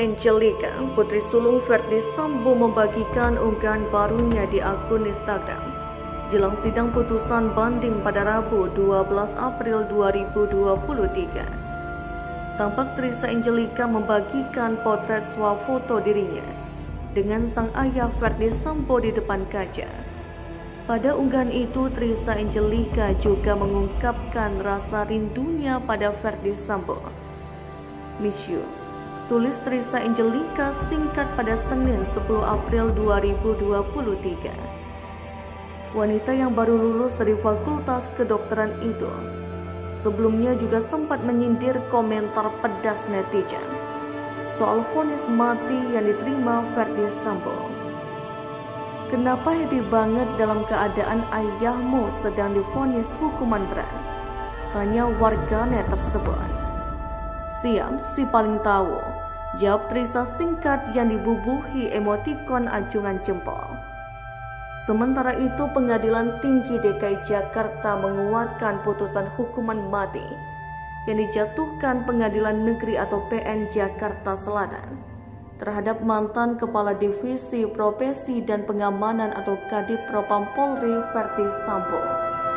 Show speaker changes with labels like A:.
A: Angelica, putri sulung Verdi Sambo, membagikan unggahan barunya di akun Instagram jelang sidang putusan banding pada Rabu 12 April 2023. Tampak Trisha Angelica membagikan potret swafoto dirinya dengan sang ayah Verdi Sambo di depan kaca. Pada unggahan itu, Trisha Angelica juga mengungkapkan rasa rindunya pada Verdi Sambo. "Miss you," tulis Trisha Angelica singkat pada Senin 10 April 2023. Wanita yang baru lulus dari Fakultas Kedokteran itu sebelumnya juga sempat menyindir komentar pedas netizen soal vonis mati yang diterima Verdi Sambo. "Kenapa happy banget dalam keadaan ayahmu sedang divonis hukuman berat?" tanya warganet tersebut. "Siap, si paling tahu," jawab Trisha singkat yang dibubuhi emotikon acungan jempol. Sementara itu, Pengadilan Tinggi DKI Jakarta menguatkan putusan hukuman mati yang dijatuhkan Pengadilan Negeri atau PN Jakarta Selatan terhadap mantan Kepala Divisi Profesi dan Pengamanan atau Kadif Propam Polri Verdi Sambo.